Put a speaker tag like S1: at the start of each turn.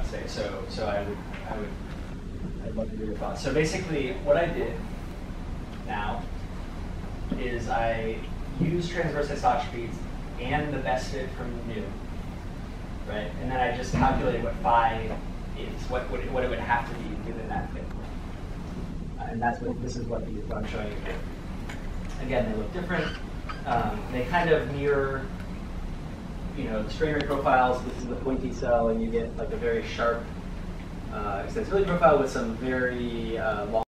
S1: say. So I'd love to hear your thoughts. So basically, what I did now is I used transverse isotropy and the best fit from new, right? And then I just calculated what phi is, what it would have to be given that fit. And this is what I'm showing you here. Again, they look different. They kind of mirror, the strain rate profiles. This is the pointy cell, and you get like a very sharp extensibility profile with some very long